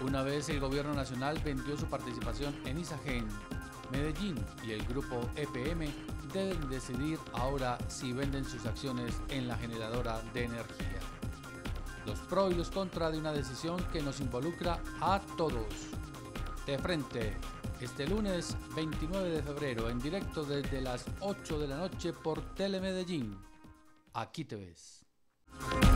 Una vez el gobierno nacional vendió su participación en Isagen, Medellín y el grupo EPM deben decidir ahora si venden sus acciones en la generadora de energía. Los pros y los contras de una decisión que nos involucra a todos. De frente, este lunes 29 de febrero, en directo desde las 8 de la noche por Telemedellín. Aquí te ves.